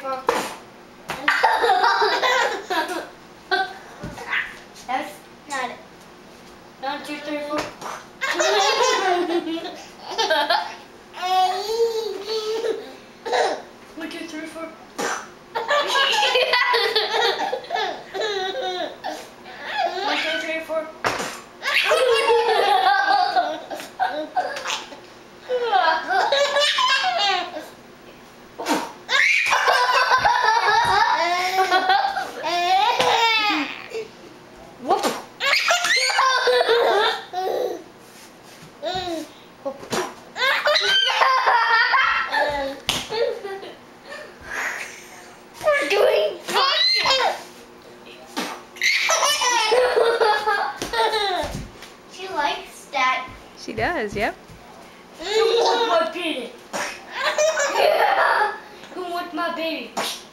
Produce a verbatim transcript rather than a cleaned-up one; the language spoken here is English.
four. That's not it. One, two, three, four. One, two, three, four. One, two, three, four. We're doing fine. She likes that. She does, yep. Who wants my baby? Yeah. Who wants my baby?